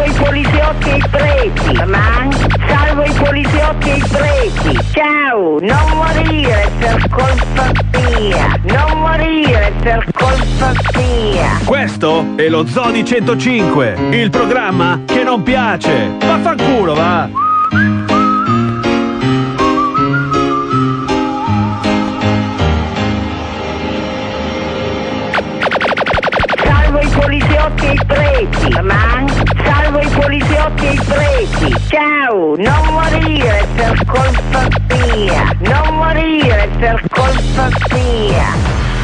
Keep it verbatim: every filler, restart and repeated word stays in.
Salvo i poliziotti e i preti. Ma? Salvo i poliziotti e i preti. Ciao, non morire per colpa mia. Non morire per colpa mia. Questo è lo Zodi centocinque, il programma che non piace. Vaffanculo, va! Salvo i poliziotti e i preti. Ma? Salvo i poliziotti e i preti. Ciao, non morire per colpa mia. Non morire per colpa mia.